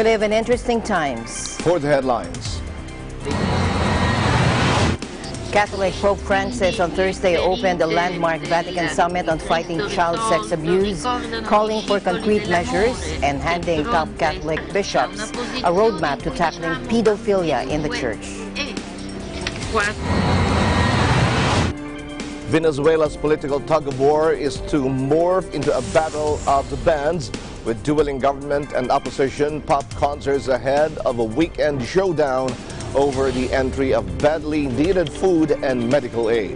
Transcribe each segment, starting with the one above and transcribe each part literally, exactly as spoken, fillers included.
live in interesting times. For the headlines. Catholic Pope Francis on Thursday opened a landmark Vatican summit on fighting child sex abuse, calling for concrete measures and handing top Catholic bishops a roadmap to tackling pedophilia in the church. Venezuela's political tug-of-war is to morph into a battle of the bands, with dueling government and opposition pop concerts ahead of a weekend showdown over the entry of badly needed food and medical aid.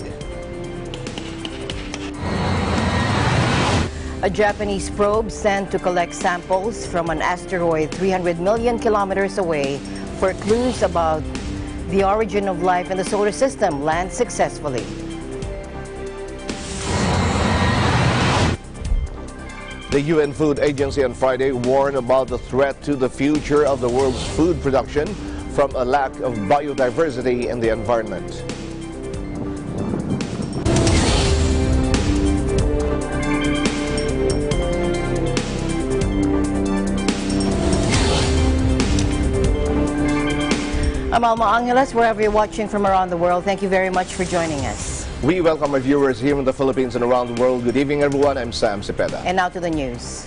A Japanese probe sent to collect samples from an asteroid three hundred million kilometers away for clues about the origin of life in the solar system lands successfully. The U N Food Agency on Friday warned about the threat to the future of the world's food production from a lack of biodiversity in the environment. I'm Alma Angeles, wherever you're watching from around the world. Thank you very much for joining us. We welcome our viewers here in the Philippines and around the world. Good evening, everyone. I'm Sam Cepeda. And now to the news.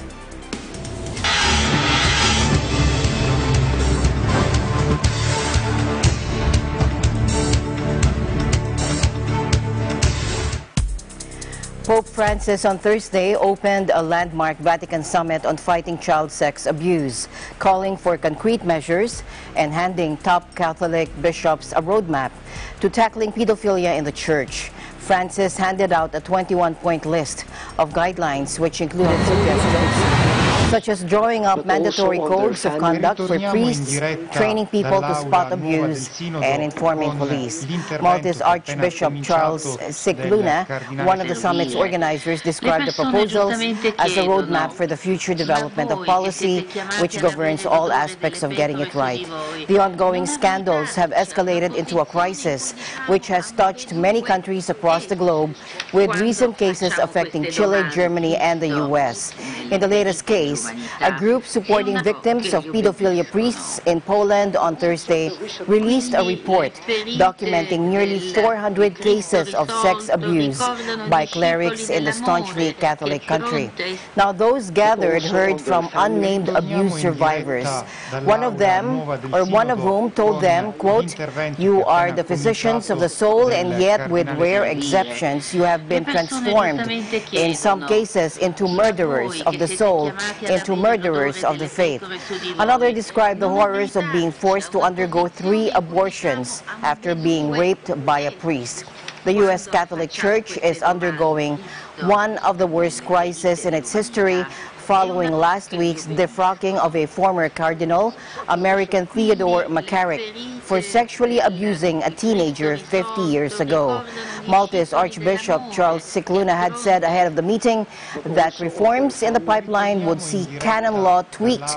Pope Francis on Thursday opened a landmark Vatican summit on fighting child sex abuse, calling for concrete measures and handing top Catholic bishops a roadmap to tackling pedophilia in the church. Francis handed out a twenty-one point list of guidelines which included suggestions such as drawing up mandatory codes of conduct for priests, training people to spot abuse, and informing police. Malta's Archbishop Charles Cicluna, one of the summit's organizers, described the proposals as a roadmap for the future development of policy which governs all aspects of getting it right. The ongoing scandals have escalated into a crisis which has touched many countries across the globe, with recent cases affecting Chile, Germany, and the U S. In the latest case, a group supporting victims of pedophilia priests in Poland on Thursday released a report documenting nearly four hundred cases of sex abuse by clerics in the staunchly Catholic country. Now, those gathered heard from unnamed abuse survivors. One of them, or one of whom, told them, quote, "You are the physicians of the soul, and yet, with rare exceptions, you have been transformed, in some cases, into murderers of the soul, into murderers of the faith." Another described the horrors of being forced to undergo three abortions after being raped by a priest. The U S Catholic Church is undergoing one of the worst crises in its history, following last week's defrocking of a former cardinal, American Theodore McCarrick, for sexually abusing a teenager fifty years ago. Malta's Archbishop Charles Cicluna had said ahead of the meeting that reforms in the pipeline would see canon law tweaked,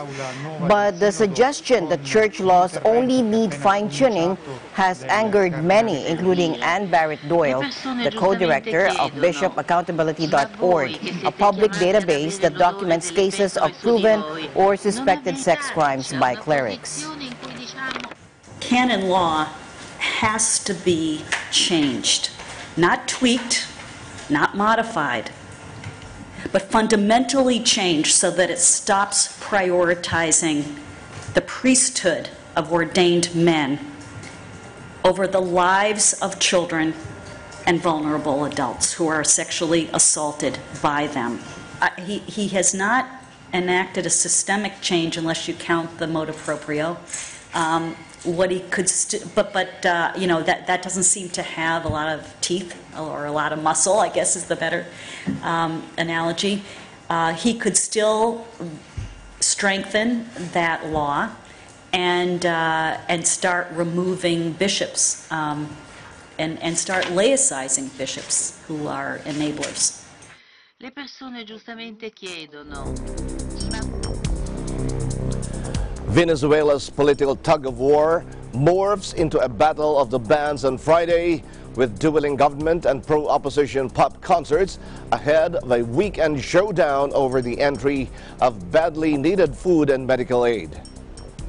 but the suggestion that church laws only need fine-tuning has angered many, including Ann Barrett Doyle, the co-director of Bishop Accountability dot org, a public database that documents cases of proven or suspected sex crimes by clerics. Canon law has to be changed, not tweaked, not modified, but fundamentally changed so that it stops prioritizing the priesthood of ordained men over the lives of children and vulnerable adults who are sexually assaulted by them. Uh, he, he has not enacted a systemic change unless you count the motu proprio. Um, what he could, st but but uh, you know that that doesn't seem to have a lot of teeth or a lot of muscle, I guess is the better um, analogy. Uh, he could still strengthen that law and uh, and start removing bishops um, and and start laicizing bishops who are enablers. Le persone giustamente chiedono. Venezuela's political tug-of-war morphs into a battle of the bands on Friday, with dueling government and pro-opposition pop concerts ahead of a weekend showdown over the entry of badly needed food and medical aid.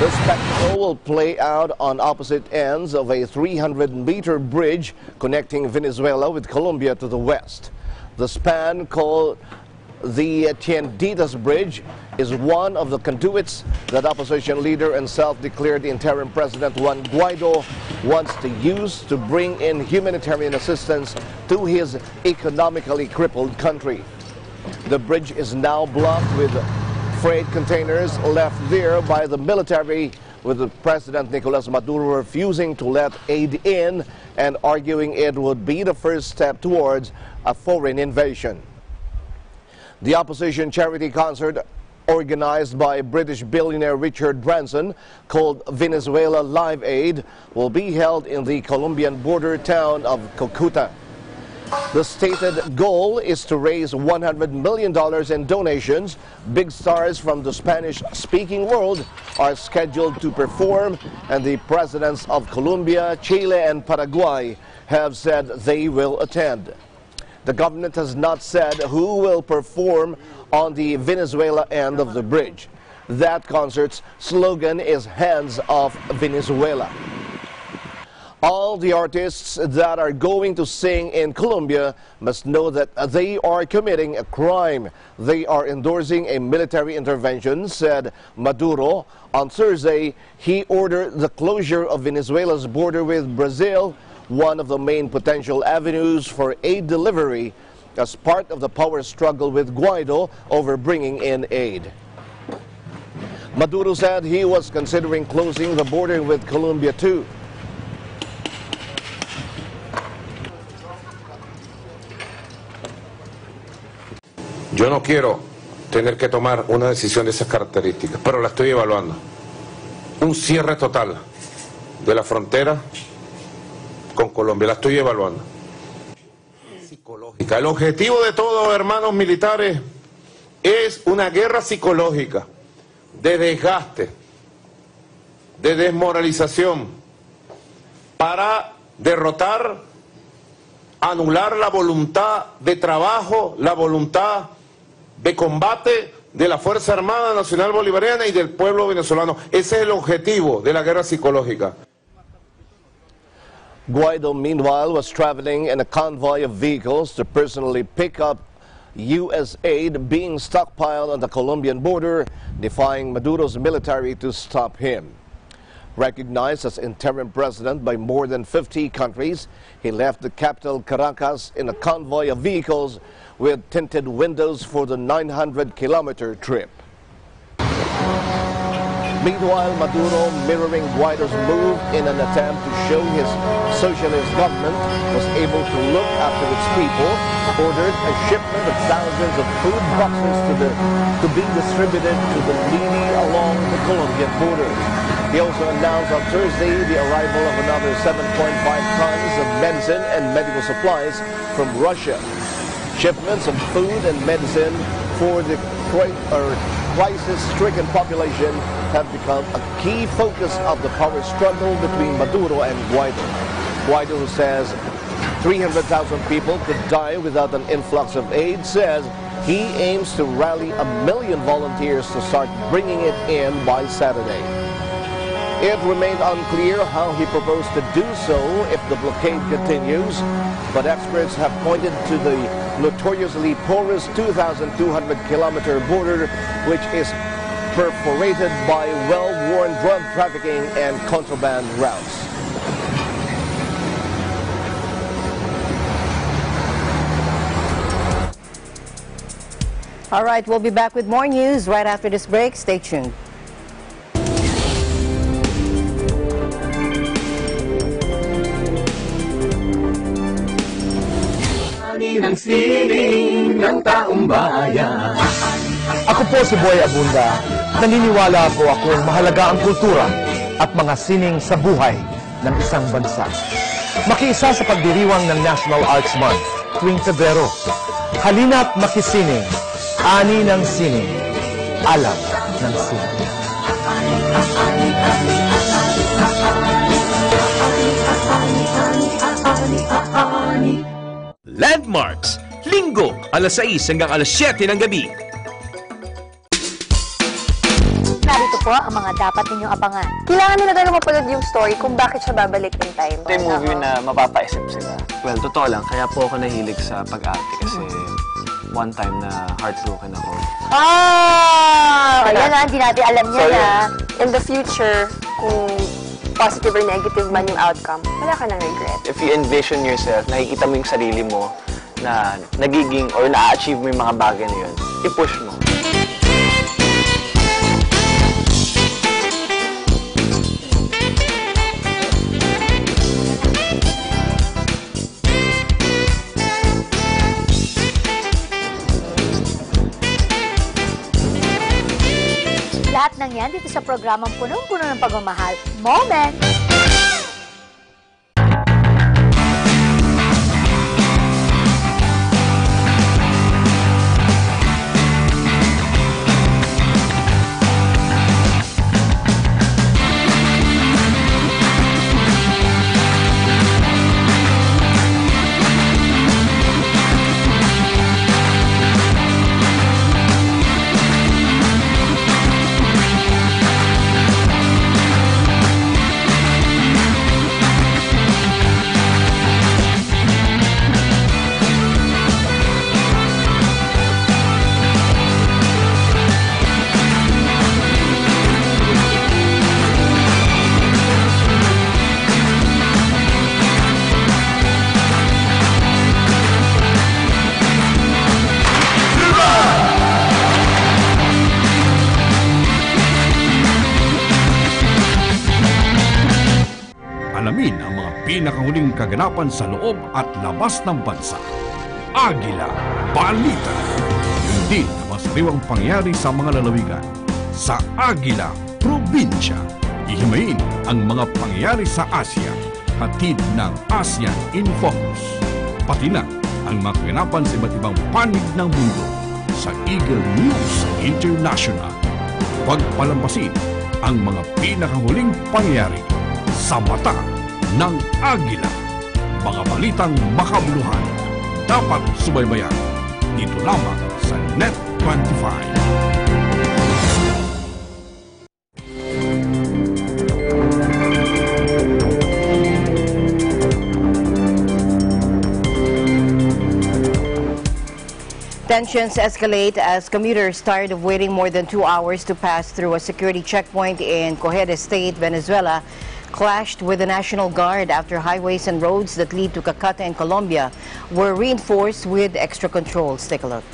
The spectacle will play out on opposite ends of a three hundred meter bridge connecting Venezuela with Colombia to the west. The span, called the Tienditas Bridge, is one of the conduits that opposition leader and self-declared interim President Juan Guaido wants to use to bring in humanitarian assistance to his economically crippled country. The bridge is now blocked with freight containers left there by the military, with the President Nicolas Maduro refusing to let aid in and arguing it would be the first step towards a foreign invasion. The opposition charity concert organized by British billionaire Richard Branson, called Venezuela Live Aid, will be held in the Colombian border town of Cucuta. The stated goal is to raise one hundred million dollars in donations. Big stars from the Spanish-speaking world are scheduled to perform, and the presidents of Colombia, Chile, and Paraguay have said they will attend. The government has not said who will perform on the Venezuela end of the bridge. That concert's slogan is "Hands Off Venezuela." All the artists that are going to sing in Colombia must know that they are committing a crime. They are endorsing a military intervention, said Maduro. On Thursday, he ordered the closure of Venezuela's border with Brazil, one of the main potential avenues for aid delivery, as part of the power struggle with Guaido over bringing in aid. Maduro said he was considering closing the border with Colombia too. Yo no quiero tener que tomar una decisión de esas características, pero la estoy evaluando. Un cierre total de la frontera con Colombia, la estoy evaluando. Psicológica. El objetivo de todos, hermanos militares, es una guerra psicológica, de desgaste, de desmoralización, para derrotar, anular la voluntad de trabajo, la voluntad de combate de la Fuerza Armada Nacional Bolivariana y del pueblo venezolano. Ese es el objetivo de la guerra psicológica. Guaido, meanwhile, was traveling in a convoy of vehicles to personally pick up U S aid being stockpiled on the Colombian border, defying Maduro's military to stop him. Recognized as interim president by more than fifty countries, he left the capital Caracas in a convoy of vehicles with tinted windows for the nine hundred kilometer trip. Meanwhile, Maduro, mirroring Guaido's move in an attempt to show his socialist government was able to look after its people, ordered a shipment of thousands of food boxes to, the, to be distributed to the needy along the Colombian border. He also announced on Thursday the arrival of another seven point five tons of medicine and medical supplies from Russia. Shipments of food and medicine for the crisis-stricken population have become a key focus of the power struggle between Maduro and Guaido. Guaido, who says three hundred thousand people could die without an influx of aid, says he aims to rally a million volunteers to start bringing it in by Saturday. It remained unclear how he proposed to do so if the blockade continues, but experts have pointed to the notoriously porous two thousand two hundred kilometer border, which is perforated by well-worn drug trafficking and contraband routes. All right, we'll be back with more news right after this break. Stay tuned. Ng sining ng taong bayan. Ako po si Boy Abunda. Naniniwala po akong mahalaga ang kultura at mga sining sa buhay ng isang bansa. Makiisa sa pagdiriwang ng National Arts Month tuwing Pebrero. Halina't makisining, ani ng sining, alam ng sining. Landmarks, Linggo, alas sais hanggang alas siyete ng gabi. Narito po ang mga dapat ninyong abangan. Kailangan nila talaga mapanood yung story kung bakit siya babalik in time. Ito yung movie na mapapaisip sila. Well, totoo lang, kaya po ako nahilig sa pag-arte kasi one time na heartbroken ako. Ah! Ayan na, hindi natin alam niya So, na. in the future, kung positive or negative man yung outcome, wala ka nang regret. If you envision yourself, nakikita mo yung sarili mo na nagiging or na-achieve mo yung mga bagay na yun, i-push mo. Lahat ng yan dito sa programang punong-puno ng pagmamahal, Moment! Alamin ang mga pinakahuling kaganapan sa loob at labas ng bansa. Agila Balita. Yun din ang masariwang pangyayari sa mga lalawigan. Sa Agila Probinsya, ihimayin ang mga pangyayari sa Asia. Hatid ng ASEAN in Focus. Pati na ang mga kaganapan sa iba't ibang panig ng mundo sa Eagle News International. Pagpalampasin ang mga pinakahuling pangyayari sa mata ng Agila. Mga balitang makabuluhan, dapat subaybayan dito lamang sa Net twenty-five. Tensions escalate as commuters tired of waiting more than two hours to pass through a security checkpoint in Cojedes State, Venezuela, clashed with the National Guard after highways and roads that lead to Cacata in Colombia were reinforced with extra controls. Take a look.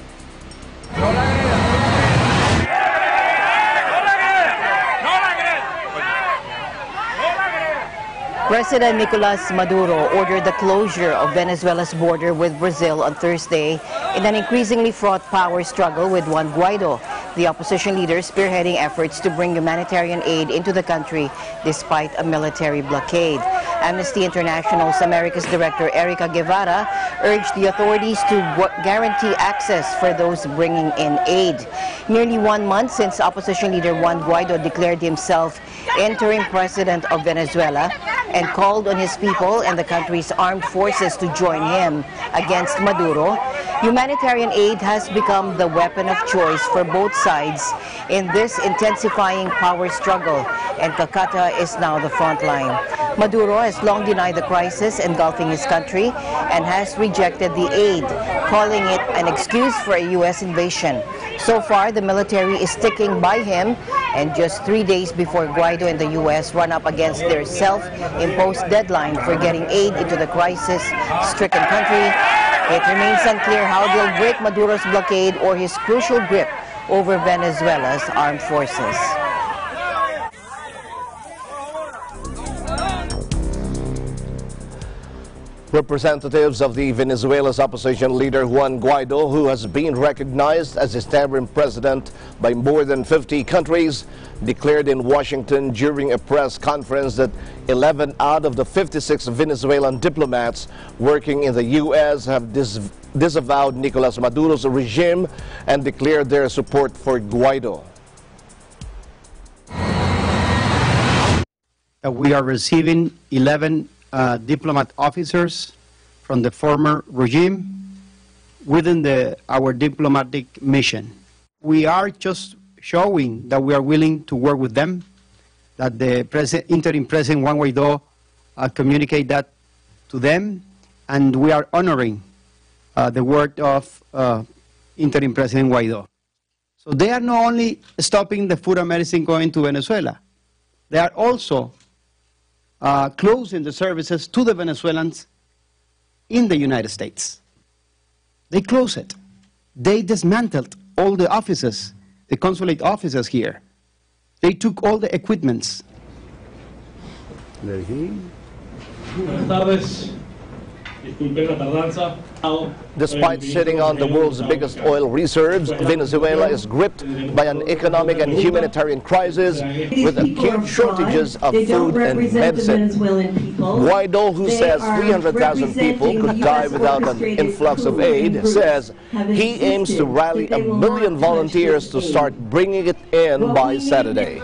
President Nicolas Maduro ordered the closure of Venezuela's border with Brazil on Thursday in an increasingly fraught power struggle with Juan Guaido, the opposition leader spearheading efforts to bring humanitarian aid into the country despite a military blockade. Amnesty International's America's Director Erica Guevara urged the authorities to guarantee access for those bringing in aid. Nearly one month since opposition leader Juan Guaido declared himself interim president of Venezuela and called on his people and the country's armed forces to join him against Maduro, humanitarian aid has become the weapon of choice for both sides in this intensifying power struggle, and Cacata is now the front line. Maduro has long denied the crisis engulfing his country and has rejected the aid, calling it an excuse for a U S invasion. So far, the military is sticking by him, and just three days before Guaido and the U S run up against their self-imposed deadline for getting aid into the crisis-stricken country, it remains unclear how they'll break Maduro's blockade or his crucial grip over Venezuela's armed forces. Representatives of the Venezuela's opposition leader Juan Guaido, who has been recognized as its interim president by more than fifty countries, declared in Washington during a press conference that eleven out of the fifty-six Venezuelan diplomats working in the U S have dis disavowed Nicolas Maduro's regime and declared their support for Guaido. Uh, we are receiving eleven Uh, diplomat officers from the former regime within the, our diplomatic mission. We are just showing that we are willing to work with them, that the president, interim President Juan Guaidó uh, communicate that to them, and we are honoring uh, the word of uh, interim President Guaidó. So they are not only stopping the food and medicine going to Venezuela, they are also uh, closing the services to the Venezuelans in the United States. They closed it. They dismantled all the offices, the consulate offices here. They took all the equipments. Buenas tardes. Disculpen la tardanza. Despite sitting on the world's biggest oil reserves, Venezuela is gripped by an economic and humanitarian crisis with acute shortages of food and medicine. Guaidó, who says three hundred thousand people could die without an influx of aid, says he aims to rally a million volunteers to start bringing it in by Saturday.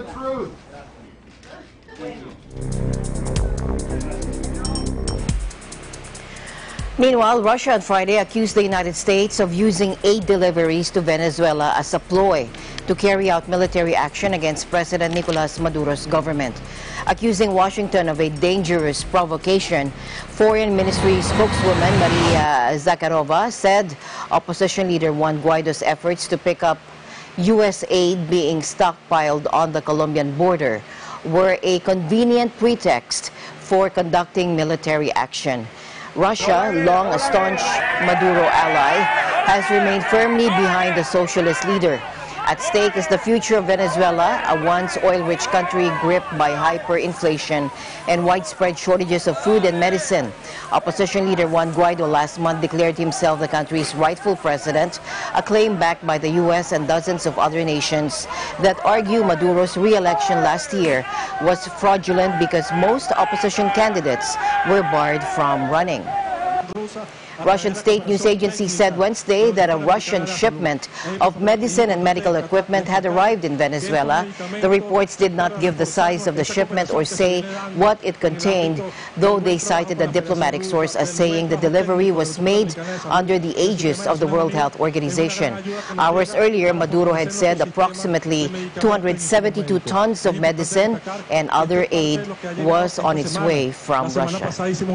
Meanwhile, Russia on Friday accused the United States of using aid deliveries to Venezuela as a ploy to carry out military action against President Nicolas Maduro's government. Accusing Washington of a dangerous provocation, Foreign Ministry spokeswoman Maria Zakharova said opposition leader Juan Guaido's efforts to pick up U S aid being stockpiled on the Colombian border were a convenient pretext for conducting military action. Russia, long a staunch Maduro ally, has remained firmly behind the socialist leader. At stake is the future of Venezuela, a once oil-rich country gripped by hyperinflation and widespread shortages of food and medicine. Opposition leader Juan Guaidó last month declared himself the country's rightful president, a claim backed by the U S and dozens of other nations that argue Maduro's re-election last year was fraudulent because most opposition candidates were barred from running. Russian state news agency said Wednesday that a Russian shipment of medicine and medical equipment had arrived in Venezuela. The reports did not give the size of the shipment or say what it contained, though they cited a diplomatic source as saying the delivery was made under the aegis of the World Health Organization. Hours earlier, Maduro had said approximately two hundred seventy-two tons of medicine and other aid was on its way from Russia.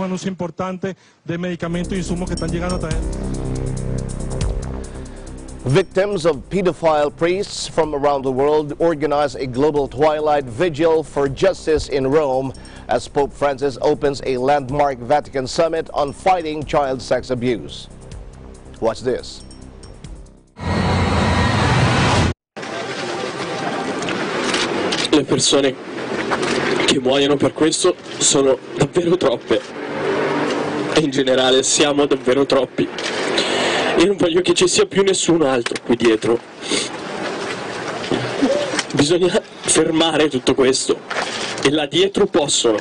Victims of pedophile priests from around the world organize a global twilight vigil for justice in Rome as Pope Francis opens a landmark Vatican summit on fighting child sex abuse. Watch this. Le persone che muoiono per questo sono davvero troppe. E in generale siamo davvero troppi. Io non voglio che ci sia più nessun altro qui dietro. Bisogna fermare tutto questo. E là dietro possono.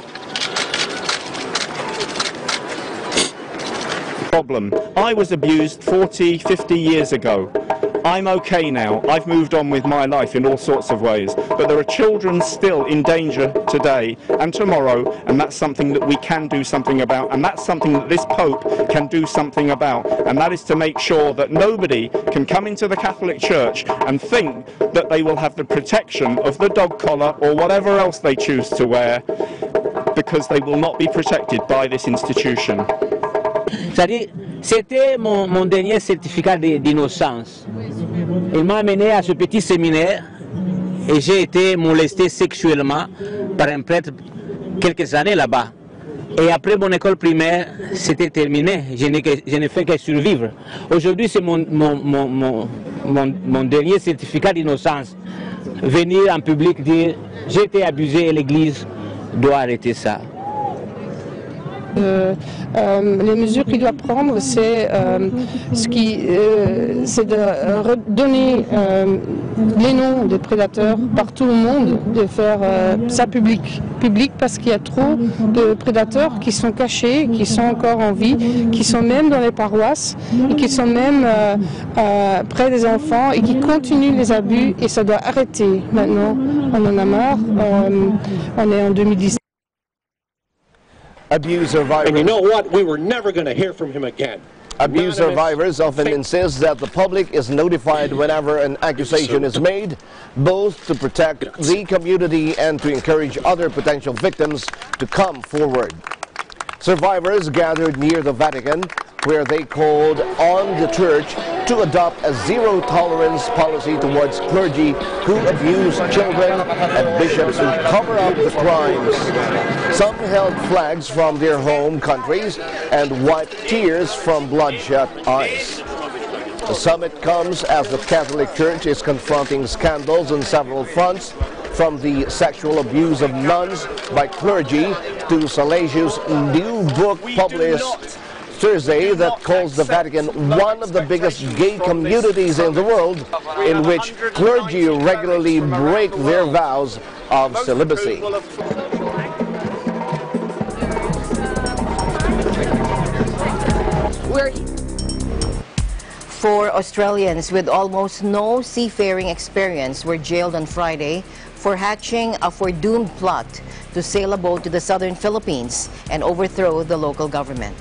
Problem. I was abused forty, fifty years ago. I'm okay now. I've moved on with my life in all sorts of ways. But there are children still in danger today and tomorrow, and that's something that we can do something about, and that's something that this Pope can do something about, and that is to make sure that nobody can come into the Catholic Church and think that they will have the protection of the dog collar or whatever else they choose to wear, because they will not be protected by this institution. C'était mon, mon dernier certificat d'innocence. Il m'a amené à ce petit séminaire et j'ai été molesté sexuellement par un prêtre quelques années là-bas. Et après mon école primaire, c'était terminé. Je n'ai fait que survivre. Aujourd'hui, c'est mon, mon, mon, mon, mon, mon dernier certificat d'innocence. Venir en public dire « j'ai été abusé et l'Église doit arrêter ça ». Euh, euh, les mesures qu'il doit prendre, c'est euh, ce qui, euh, c'est de redonner euh, les noms des prédateurs par tout le monde, de faire euh, ça public, public parce qu'il y a trop de prédateurs qui sont cachés, qui sont encore en vie, qui sont même dans les paroisses et qui sont même euh, euh, près des enfants et qui continuent les abus et ça doit arrêter maintenant. On en a marre. Euh, on est en deux mille dix-sept. Abuser virus. And you know what? We were never going to hear from him again. Abuse survivors often insist that the public is notified whenever an accusation is made, both to protect the community and to encourage other potential victims to come forward. Survivors gathered near the Vatican, where they called on the church to adopt a zero-tolerance policy towards clergy who abuse children and bishops who cover up the crimes. Some held flags from their home countries and wiped tears from bloodshot eyes. The summit comes as the Catholic Church is confronting scandals on several fronts, from the sexual abuse of nuns by clergy to salacious new book published Thursday that calls the Vatican one of the biggest gay communities in the world, in which clergy regularly break their vows of celibacy. Four Australians with almost no seafaring experience were jailed on Friday for hatching a foredoomed plot to sail a boat to the southern Philippines and overthrow the local government.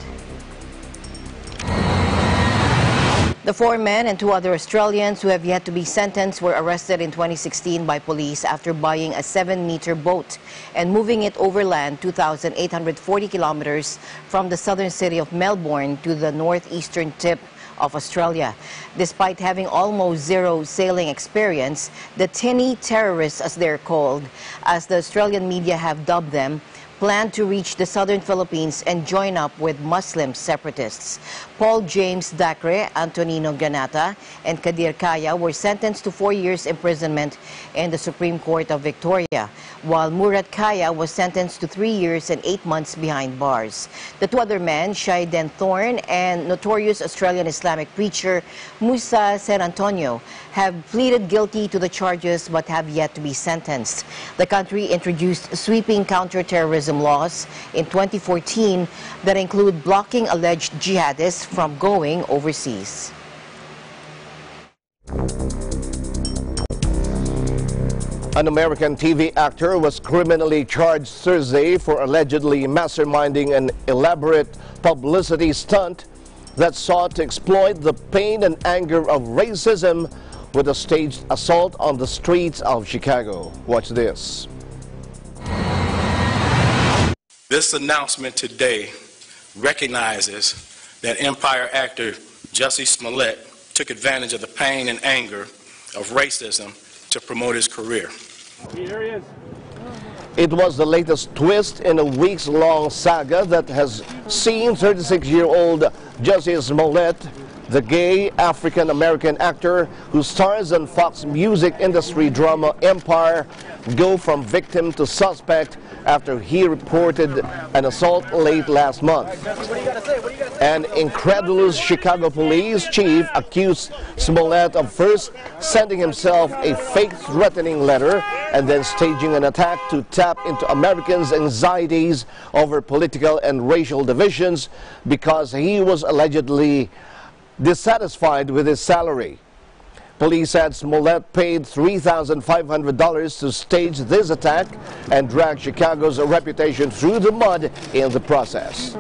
The four men and two other Australians who have yet to be sentenced were arrested in twenty sixteen by police after buying a seven-meter boat and moving it overland two thousand eight hundred forty kilometers from the southern city of Melbourne to the northeastern tip of Australia. Despite having almost zero sailing experience, the tinny terrorists, as they're called, as the Australian media have dubbed them, plan to reach the southern Philippines and join up with Muslim separatists. Paul James Dacre, Antonino Ganata, and Kadir Kaya were sentenced to four years imprisonment in the Supreme Court of Victoria, while Murat Kaya was sentenced to three years and eight months behind bars. The two other men, Shaiden Thorne and notorious Australian Islamic preacher Musa San Antonio, have pleaded guilty to the charges but have yet to be sentenced. The country introduced sweeping counterterrorism laws in twenty fourteen that include blocking alleged jihadists from going overseas. An American T V actor was criminally charged Thursday for allegedly masterminding an elaborate publicity stunt that sought to exploit the pain and anger of racism with a staged assault on the streets of Chicago. Watch this. This announcement today recognizes that Empire actor Jussie Smollett took advantage of the pain and anger of racism to promote his career. Here he is. It was the latest twist in a weeks-long saga that has seen thirty-six-year-old Jussie Smollett, the gay African-American actor who stars on Fox music industry drama Empire, go from victim to suspect after he reported an assault late last month. An incredulous Chicago police chief accused Smollett of first sending himself a fake threatening letter and then staging an attack to tap into Americans' anxieties over political and racial divisions because he was allegedly dissatisfied with his salary. Police said Smollett paid three thousand five hundred dollars to stage this attack and drag Chicago's reputation through the mud in the process.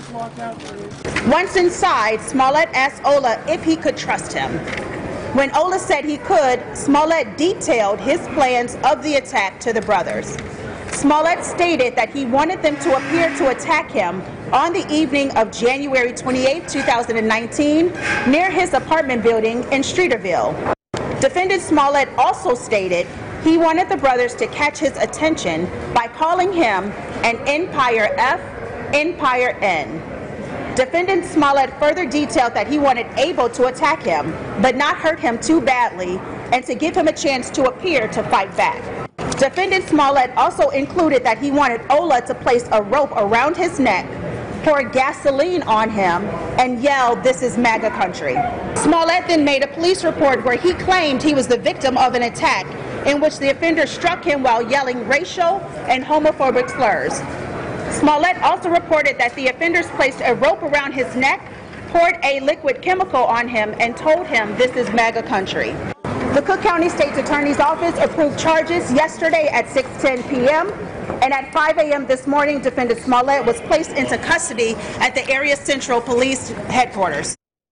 Once inside, Smollett asked Ola if he could trust him. When Ola said he could, Smollett detailed his plans of the attack to the brothers. Smollett stated that he wanted them to appear to attack him on the evening of January twenty-eighth, two thousand nineteen, near his apartment building in Streeterville. Defendant Smollett also stated he wanted the brothers to catch his attention by calling him an Empire F, Empire N. Defendant Smollett further detailed that he wanted Abel to attack him, but not hurt him too badly, and to give him a chance to appear to fight back. Defendant Smollett also included that he wanted Ola to place a rope around his neck, pour gasoline on him, and yell, "This is MAGA country." Smollett then made a police report where he claimed he was the victim of an attack in which the offender struck him while yelling racial and homophobic slurs. Smollett also reported that the offenders placed a rope around his neck, poured a liquid chemical on him, and told him, "This is MAGA country." The Cook County State's Attorney's Office approved charges yesterday at six ten p m and at five a m this morning, defendant Smollett was placed into custody at the Area Central Police Headquarters.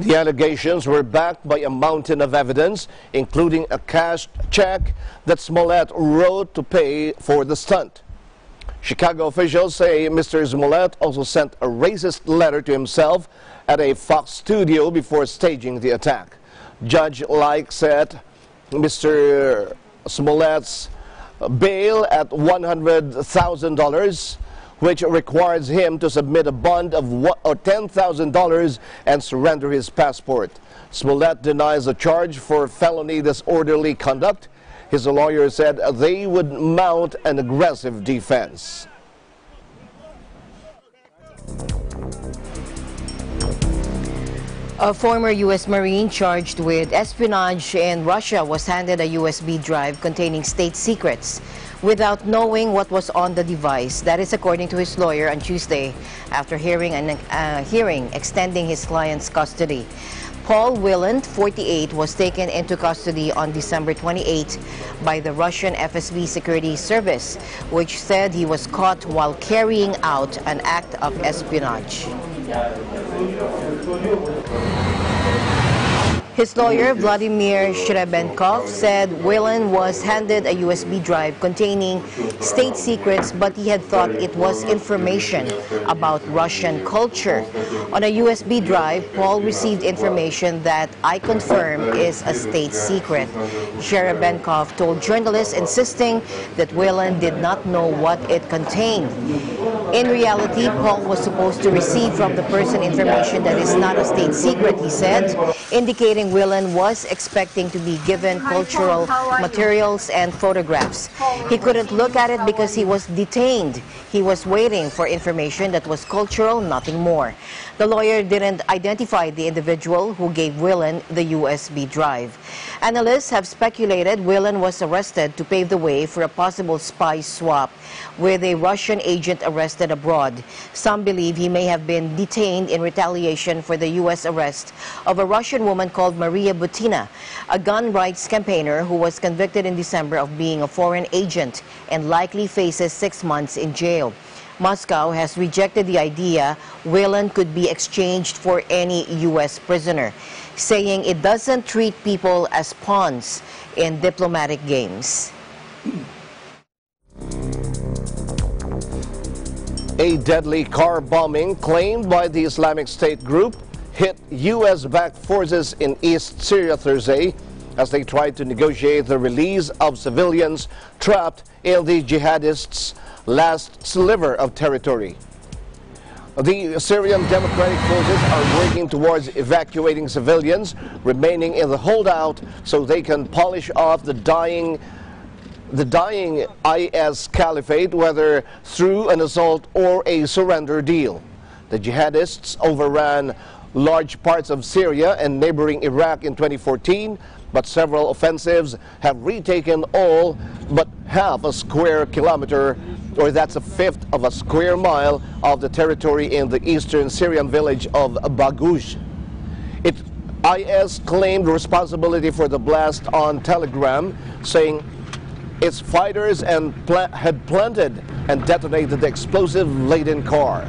The allegations were backed by a mountain of evidence, including a cashed check that Smollett wrote to pay for the stunt. Chicago officials say Mister Smollett also sent a racist letter to himself at a Fox studio before staging the attack. Judge Like set Mister Smollett's bail at one hundred thousand dollars, which requires him to submit a bond of ten thousand dollars and surrender his passport. Smollett denies a charge for felony disorderly conduct. His lawyer said they would mount an aggressive defense. A former U S Marine charged with espionage in Russia was handed a U S B drive containing state secrets without knowing what was on the device. That is according to his lawyer on Tuesday after hearing an uh, hearing extending his client's custody. Paul Willand, forty-eight, was taken into custody on December twenty-eighth by the Russian F S B Security Service, which said he was caught while carrying out an act of espionage. His lawyer, Vladimir Shrebenkov, said Willand was handed a U S B drive containing state secrets, but he had thought it was information about Russian culture. On a U S B drive, Paul received information that I confirm is a state secret. Shrebenkov told journalists, insisting that Willand did not know what it contained. In reality, Paul was supposed to receive from the person information that is not a state secret, he said, indicating Willand was expecting to be given cultural materials and photographs. He couldn't look at it because he was detained. He was waiting for information that was cultural, nothing more. The lawyer didn't identify the individual who gave Willand the U S B drive. Analysts have speculated Willand was arrested to pave the way for a possible spy swap with a Russian agent arrested abroad. Some believe he may have been detained in retaliation for the U S arrest of a Russian woman called Maria Butina, a gun rights campaigner who was convicted in December of being a foreign agent and likely faces six months in jail. Moscow has rejected the idea Willand could be exchanged for any U S prisoner, saying it doesn't treat people as pawns in diplomatic games. A deadly car bombing claimed by the Islamic State group hit U S-backed forces in East Syria Thursday as they tried to negotiate the release of civilians trapped in the jihadists' last sliver of territory. The Syrian Democratic Forces are working towards evacuating civilians remaining in the holdout so they can polish off the dying the dying I S caliphate, whether through an assault or a surrender deal. The jihadists overran large parts of Syria and neighboring Iraq in twenty fourteen, but several offensives have retaken all but half a square kilometer, or that's a fifth of a square mile of the territory in the eastern Syrian village of Baghouz. It, I S claimed responsibility for the blast on Telegram, saying its fighters and pla had planted and detonated the explosive-laden car.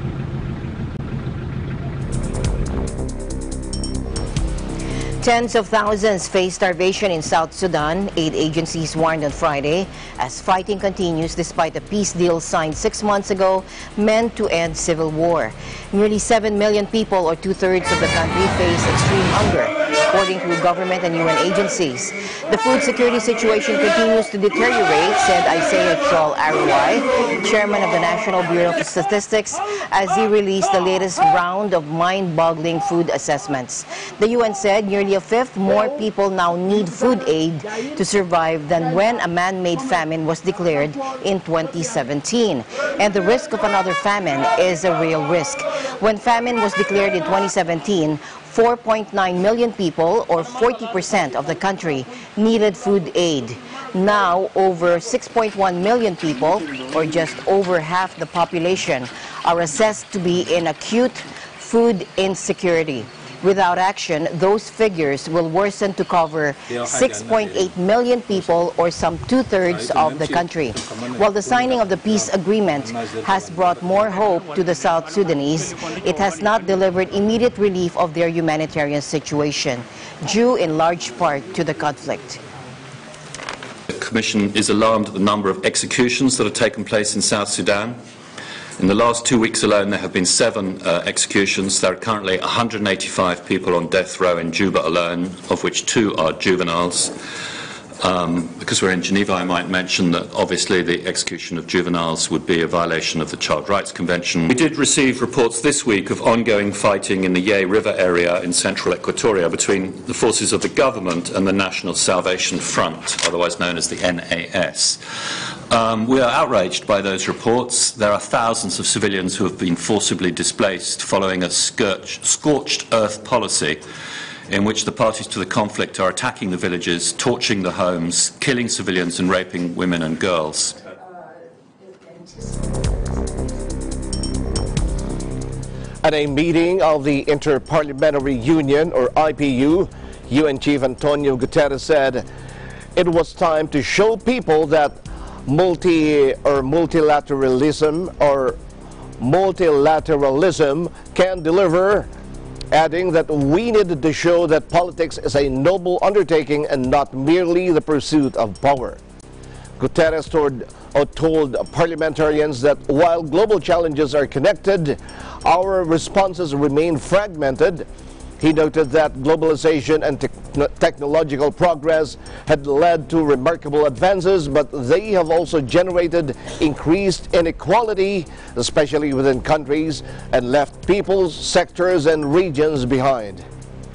Tens of thousands face starvation in South Sudan, aid agencies warned on Friday, as fighting continues despite a peace deal signed six months ago meant to end civil war. Nearly seven million people, or two-thirds of the country, face extreme hunger, according to government and U N agencies. The food security situation continues to deteriorate, said Isaiah Chol Aruwai, chairman of the National Bureau of Statistics, as he released the latest round of mind-boggling food assessments. The U N said nearly a fifth more people now need food aid to survive than when a man-made famine was declared in twenty seventeen. And the risk of another famine is a real risk. When famine was declared in twenty seventeen, four point nine million people, or forty percent of the country, needed food aid. Now, over six point one million people, or just over half the population, are assessed to be in acute food insecurity. Without action, those figures will worsen to cover six point eight million people, or some two-thirds of the country. While the signing of the peace agreement has brought more hope to the South Sudanese, it has not delivered immediate relief of their humanitarian situation, due in large part to the conflict. The Commission is alarmed at the number of executions that have taken place in South Sudan. In the last two weeks alone, there have been seven uh, executions. There are currently one hundred eighty-five people on death row in Juba alone, of which two are juveniles. Um, because we're in Geneva, I might mention that obviously the execution of juveniles would be a violation of the Child Rights Convention. We did receive reports this week of ongoing fighting in the Ye River area in central Equatoria between the forces of the government and the National Salvation Front, otherwise known as the N A S. Um, we are outraged by those reports. There are thousands of civilians who have been forcibly displaced following a scorched, scorched earth policy in which the parties to the conflict are attacking the villages, torching the homes, killing civilians and raping women and girls. At a meeting of the Inter-Parliamentary Union, or I P U, U N Chief Antonio Guterres said it was time to show people that multi or multilateralism or multilateralism can deliver, adding that we needed to show that politics is a noble undertaking and not merely the pursuit of power. Guterres told, uh, told parliamentarians that while global challenges are connected, our responses remain fragmented. He noted that globalization and te technological progress had led to remarkable advances, but they have also generated increased inequality, especially within countries, and left peoples, sectors, and regions behind.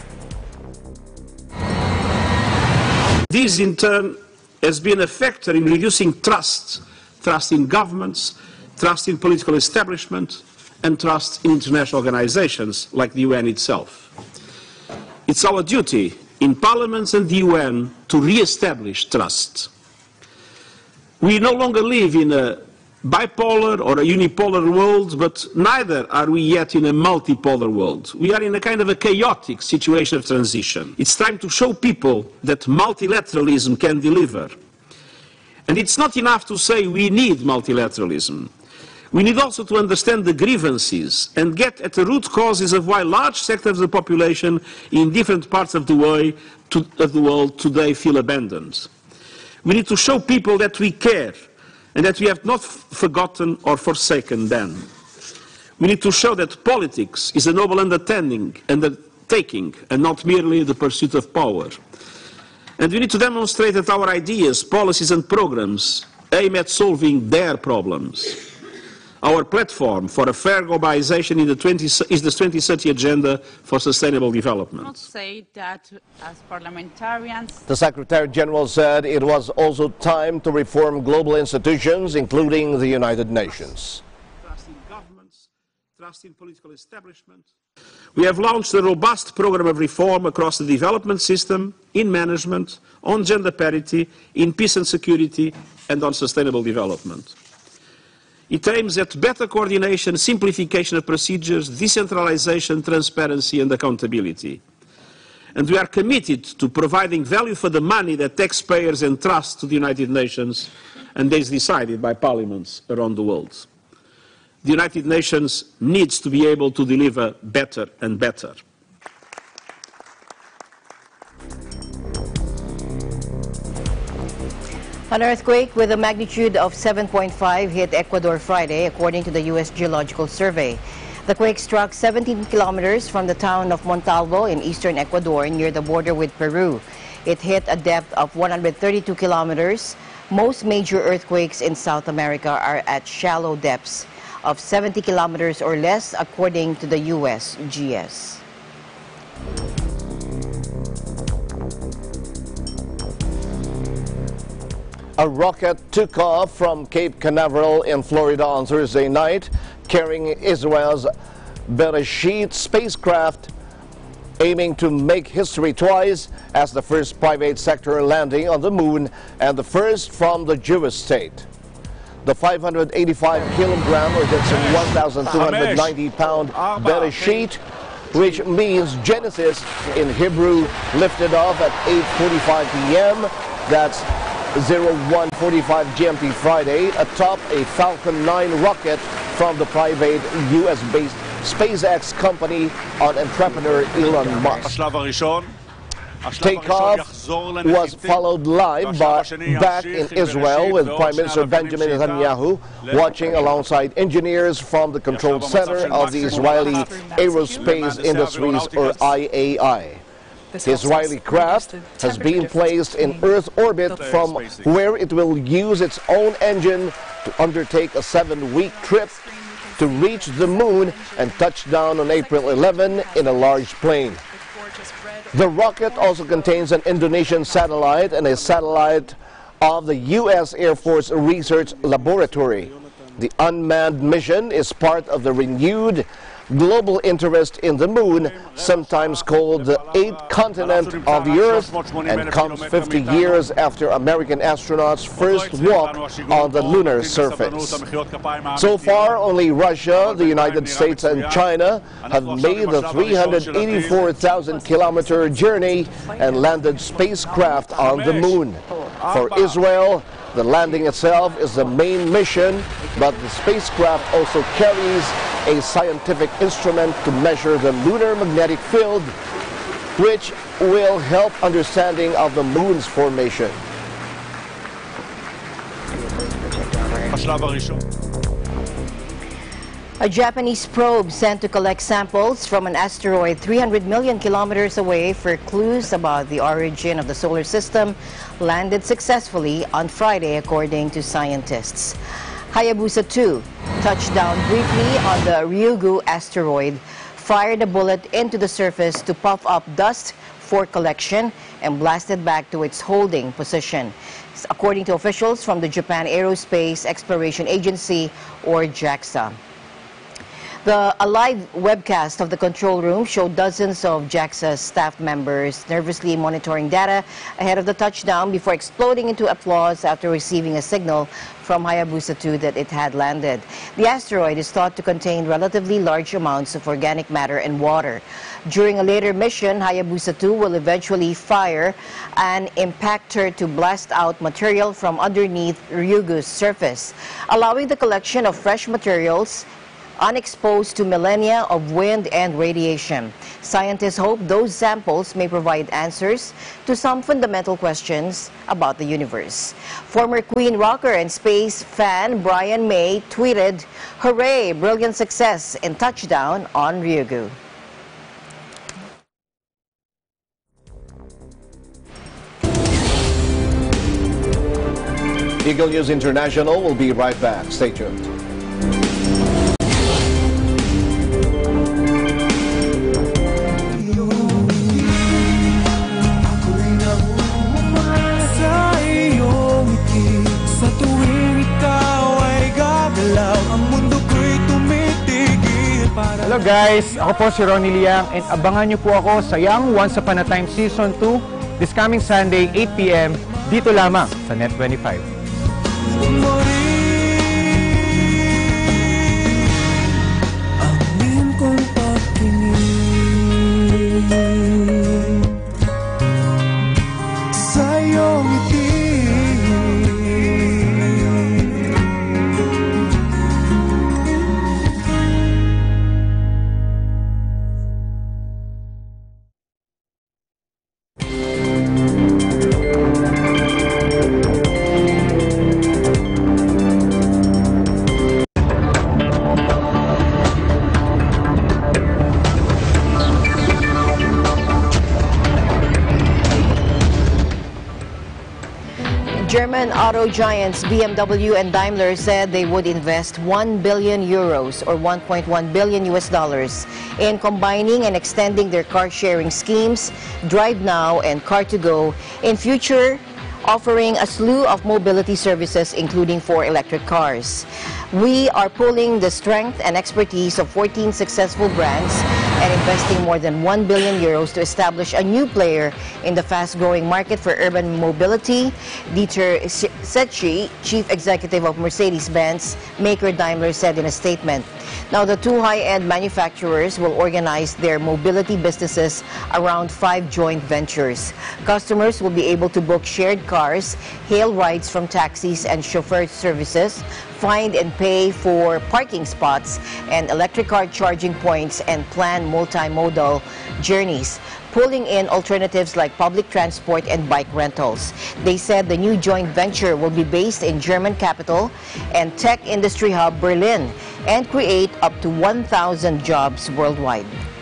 This, in turn, has been a factor in reducing trust, trust in governments, trust in political establishment, and trust in international organizations like the U N itself. It's our duty in parliaments and the U N to re-establish trust. We no longer live in a bipolar or a unipolar world, but neither are we yet in a multipolar world. We are in a kind of a chaotic situation of transition. It's time to show people that multilateralism can deliver. And it's not enough to say we need multilateralism. We need also to understand the grievances and get at the root causes of why large sectors of the population in different parts of the, way to, of the world today feel abandoned. We need to show people that we care and that we have not forgotten or forsaken them. We need to show that politics is a noble undertaking, undertaking and not merely the pursuit of power. And we need to demonstrate that our ideas, policies and programs aim at solving their problems. Our platform for a fair globalization in the twenty, is the twenty thirty Agenda for Sustainable Development. I would say that as parliamentarians, the Secretary General said it was also time to reform global institutions, including the United Nations. Trust in governments, trust in political establishment. We have launched a robust program of reform across the development system, in management, on gender parity, in peace and security, and on sustainable development. It aims at better coordination, simplification of procedures, decentralization, transparency and accountability. And we are committed to providing value for the money that taxpayers entrust to the United Nations and is decided by parliaments around the world. The United Nations needs to be able to deliver better and better. An earthquake with a magnitude of seven point five hit Ecuador Friday, according to the U S Geological Survey. The quake struck seventeen kilometers from the town of Montalvo in eastern Ecuador near the border with Peru. It hit a depth of one hundred thirty-two kilometers. Most major earthquakes in South America are at shallow depths of seventy kilometers or less, according to the U S G S. A rocket took off from Cape Canaveral in Florida on Thursday night, carrying Israel's Bereshit spacecraft, aiming to make history twice as the first private sector landing on the moon and the first from the Jewish state. The five hundred eighty-five kilogram, or that's one thousand two hundred ninety pound Bereshit, which means Genesis in Hebrew, lifted off at eight forty-five p m That's one forty-five G M T Friday atop a Falcon nine rocket from the private U S-based SpaceX company on entrepreneur Elon Musk. Takeoff was followed live by, back in Israel with Prime Minister Benjamin Netanyahu watching alongside engineers from the Control Center of the Israeli Aerospace Industries, or I A I. The Israeli craft has been placed in Earth orbit from where it will use its own engine to undertake a seven-week trip to reach the moon and touch down on April eleventh in a large plane. The rocket also contains an Indonesian satellite and a satellite of the U S Air Force Research Laboratory. The unmanned mission is part of the renewed global interest in the moon, sometimes called the eighth continent of the Earth, and comes fifty years after American astronauts first walked on the lunar surface. So far, only Russia, the United States, and China have made the three hundred eighty-four thousand kilometer journey and landed spacecraft on the moon. For Israel, the landing itself is the main mission, but the spacecraft also carries a scientific instrument to measure the lunar magnetic field, which will help understanding of the moon's formation. A Japanese probe sent to collect samples from an asteroid three hundred million kilometers away for clues about the origin of the solar system landed successfully on Friday, according to scientists. Hayabusa two touched down briefly on the Ryugu asteroid, fired a bullet into the surface to puff up dust for collection, and blasted back to its holding position, according to officials from the Japan Aerospace Exploration Agency, or JAXA. The a live webcast of the control room showed dozens of JAXA staff members nervously monitoring data ahead of the touchdown before exploding into applause after receiving a signal from Hayabusa two that it had landed. The asteroid is thought to contain relatively large amounts of organic matter and water. During a later mission, Hayabusa two will eventually fire an impactor to blast out material from underneath Ryugu's surface, allowing the collection of fresh materials unexposed to millennia of wind and radiation. Scientists hope those samples may provide answers to some fundamental questions about the universe. Former Queen rocker and space fan Brian May tweeted, "Hooray, brilliant success in touchdown on Ryugu." Eagle News International will be right back. Stay tuned. Hello guys, ako po si Ronnie Liang and abangan niyo po ako sa Young Once Upon a Time Season two this coming Sunday eight p m dito lamang sa Net twenty-five. German auto giants B M W and Daimler said they would invest one billion euros or one point one billion U S dollars in combining and extending their car-sharing schemes, Drive Now and Car to Go, in future, offering a slew of mobility services, including for electric cars. We are pulling the strength and expertise of fourteen successful brands and investing more than one billion euros to establish a new player in the fast-growing market for urban mobility. Dieter Zetsche, chief executive of Mercedes-Benz maker Daimler, said in a statement. Now, the two high-end manufacturers will organize their mobility businesses around five joint ventures. Customers will be able to book shared cars, hail rides from taxis and chauffeur services, find and pay for parking spots and electric car charging points, and plan multimodal journeys, pulling in alternatives like public transport and bike rentals. They said the new joint venture will be based in German capital and tech industry hub Berlin and create up to one thousand jobs worldwide.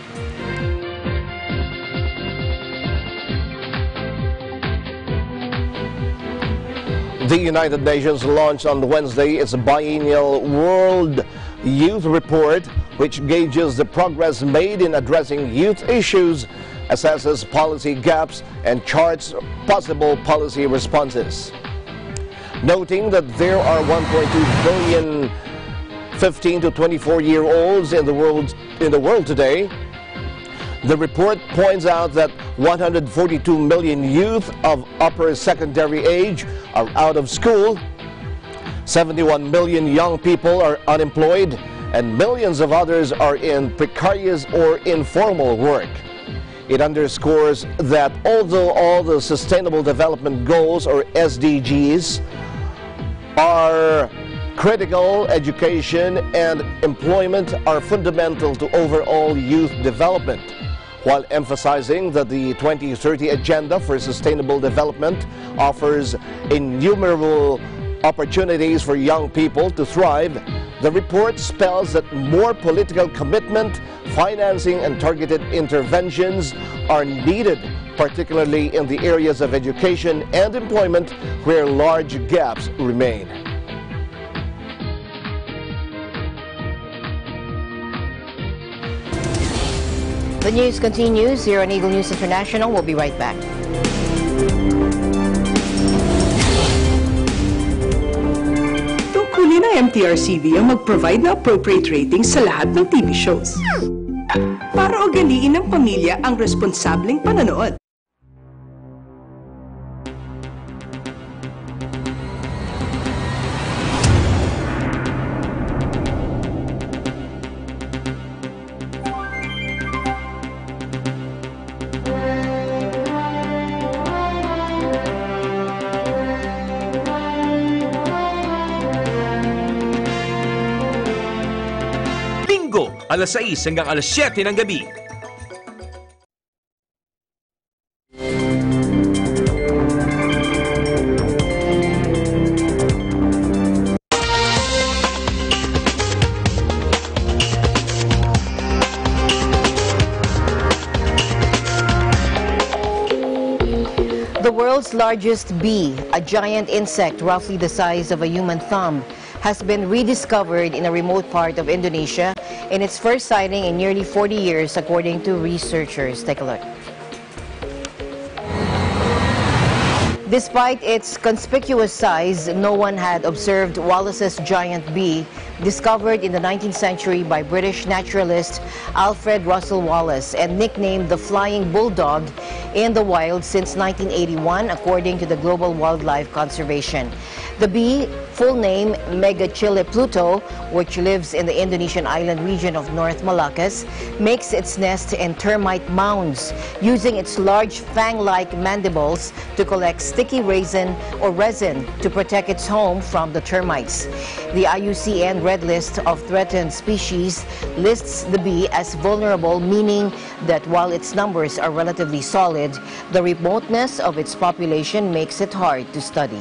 The United Nations launched on Wednesday its biennial World Youth Report, which gauges the progress made in addressing youth issues, assesses policy gaps, and charts possible policy responses. Noting that there are one point two billion fifteen to twenty-four year olds in the world in the world today, the report points out that one hundred forty-two million youth of upper secondary age are out of school, seventy-one million young people are unemployed, and millions of others are in precarious or informal work. It underscores that although all the Sustainable Development Goals, or S D Gs, are critical, education and employment are fundamental to overall youth development, while emphasizing that the twenty thirty Agenda for Sustainable Development offers innumerable opportunities for young people to thrive. The report spells that more political commitment, financing and targeted interventions are needed, particularly in the areas of education and employment where large gaps remain. The news continues here on Eagle News International. We'll be right back. Tungkulin ng M T R C V ang mag-provide na appropriate ratings sa lahat ng T V shows para ugaliin ng pamilya ang responsableng panonood. alas sais hanggang alas siyete ng gabi. The world's largest bee, a giant insect roughly the size of a human thumb, has been rediscovered in a remote part of Indonesia in its first sighting in nearly forty years, according to researchers. Take a look. Despite its conspicuous size, no one had observed Wallace's giant bee, discovered in the nineteenth century by British naturalist Alfred Russel Wallace and nicknamed the Flying Bulldog in the wild since nineteen eighty-one, according to the Global Wildlife Conservation. The bee, full name Megachile Pluto, which lives in the Indonesian island region of North Malacca, makes its nest in termite mounds, using its large fang-like mandibles to collect sticky resin or resin to protect its home from the termites. The I U C N Red List of Threatened Species lists the bee as vulnerable, meaning that while its numbers are relatively solid, the remoteness of its population makes it hard to study.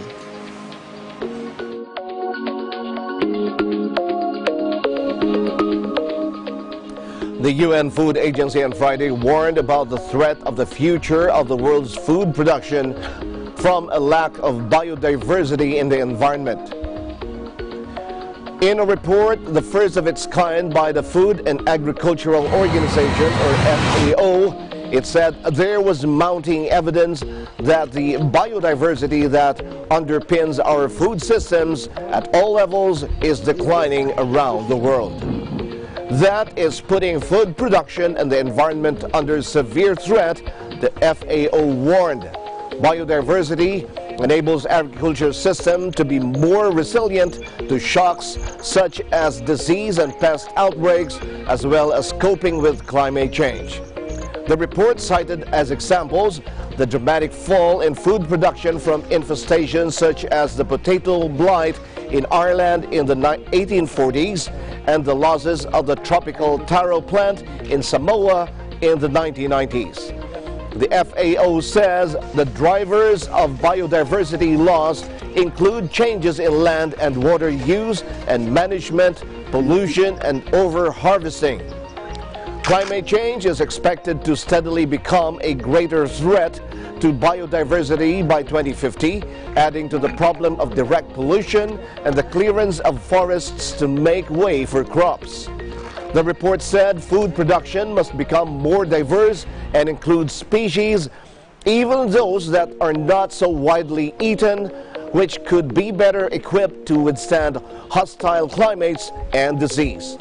The U N Food Agency on Friday warned about the threat of the future of the world's food production from a lack of biodiversity in the environment. In a report, the first of its kind by the Food and Agricultural Organization, or F A O, it said there was mounting evidence that the biodiversity that underpins our food systems at all levels is declining around the world. that is putting food production and the environment under severe threat, the F A O warned. Biodiversity enables agriculture system to be more resilient to shocks such as disease and pest outbreaks, as well as coping with climate change. The report cited as examples the dramatic fall in food production from infestations such as the potato blight in Ireland in the eighteen forties and the losses of the tropical taro plant in Samoa in the nineteen nineties. The F A O says the drivers of biodiversity loss include changes in land and water use and management, pollution, and over-harvesting. Climate change is expected to steadily become a greater threat to biodiversity by twenty fifty, adding to the problem of direct pollution and the clearance of forests to make way for crops. The report said food production must become more diverse and include species, even those that are not so widely eaten, which could be better equipped to withstand hostile climates and disease.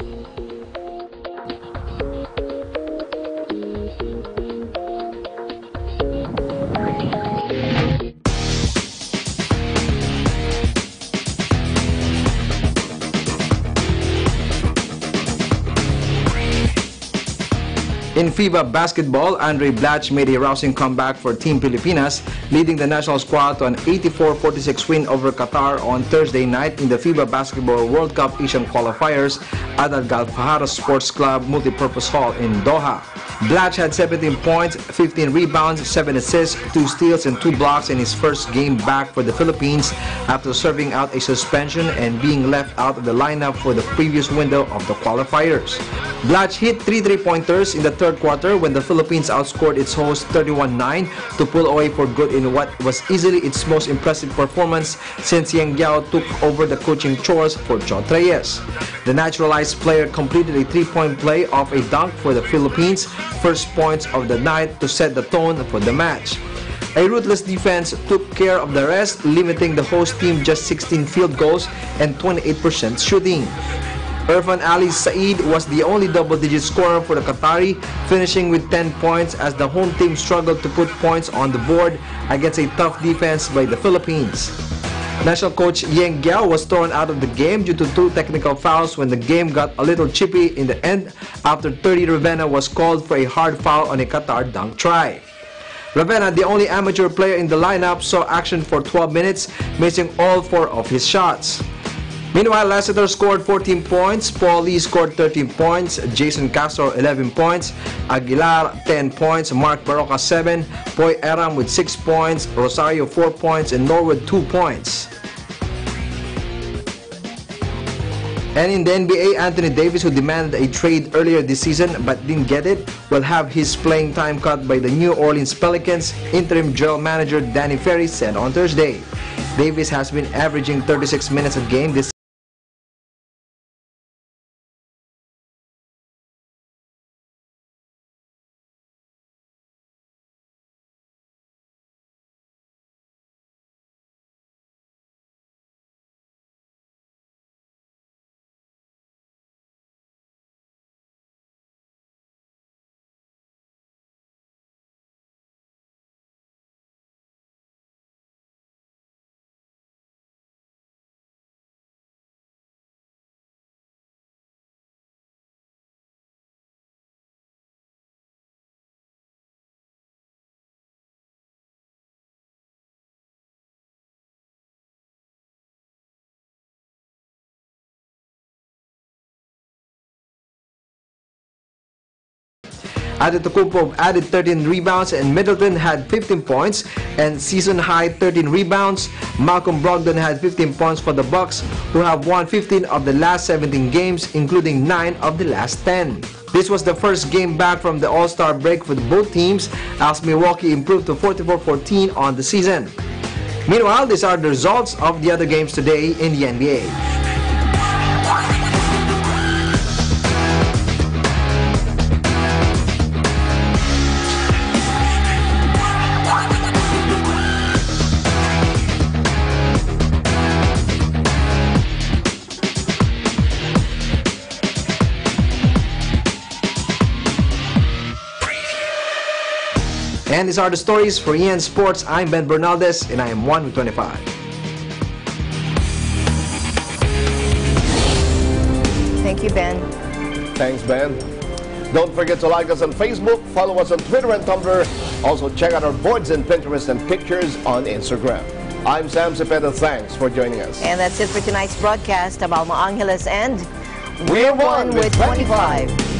In FIBA basketball, Andre Blatch made a rousing comeback for Team Pilipinas, leading the national squad to an eighty-four forty-six win over Qatar on Thursday night in the FIBA Basketball World Cup Asian qualifiers at Al Galfahara Sports Club Multipurpose Hall in Doha. Blatch had seventeen points, fifteen rebounds, seven assists, two steals, and two blocks in his first game back for the Philippines after serving out a suspension and being left out of the lineup for the previous window of the qualifiers. Blatch hit three three-pointers in the third quarter when the Philippines outscored its host thirty-one nine to pull away for good in what was easily its most impressive performance since Yang Giao took over the coaching chores for Chot Reyes. The naturalized player completed a three-point play off a dunk for the Philippines' first points of the night to set the tone for the match. A ruthless defense took care of the rest, limiting the host team just sixteen field goals and twenty-eight percent shooting. Irfan Ali Saeed was the only double-digit scorer for the Qatari, finishing with ten points as the home team struggled to put points on the board against a tough defense by the Philippines. National coach Yang Giao was thrown out of the game due to two technical fouls when the game got a little chippy in the end after thirty Ravenna was called for a hard foul on a Qatar dunk try. Ravenna, the only amateur player in the lineup, saw action for twelve minutes, missing all four of his shots. Meanwhile, Lasseter scored fourteen points, Paul Lee scored thirteen points, Jason Castro eleven points, Aguilar ten points, Mark Baroka seven, Poy Aram with six points, Rosario four points, and Norwood two points. And in the N B A, Anthony Davis, who demanded a trade earlier this season but didn't get it, will have his playing time cut by the New Orleans Pelicans, interim general manager Danny Ferry said on Thursday. Davis has been averaging thirty-six minutes a game this Antetokounmpo added thirteen rebounds and Middleton had fifteen points and season-high thirteen rebounds. Malcolm Brogdon had fifteen points for the Bucks, who have won fifteen of the last seventeen games, including nine of the last ten. This was the first game back from the All-Star break for both teams as Milwaukee improved to forty-four fourteen on the season. Meanwhile, these are the results of the other games today in the N B A. And these are the stories for E N Sports. I'm Ben Bernaldez, and I am one with twenty-five. Thank you, Ben. Thanks, Ben. Don't forget to like us on Facebook, follow us on Twitter and Tumblr. Also, check out our boards and Pinterest and pictures on Instagram. I'm Sam Cepeda. Thanks for joining us. And that's it for tonight's broadcast. I'm Alma Angeles, and we're one with twenty-five.